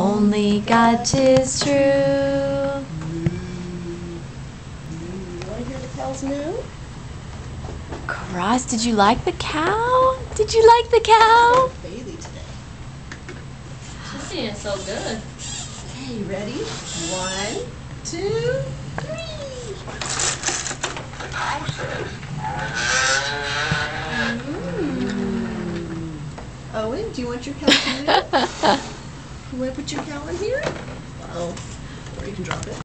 only God 'tis true. You want to hear the cows moo? Cross, did you like the cow? Did you like the cow? Bailey today. She's singing so good. Okay, you ready? 1, 2, 3. Owen, do you want your cow to moo? You want to put your cow in here? Uh-oh. Or you can drop it.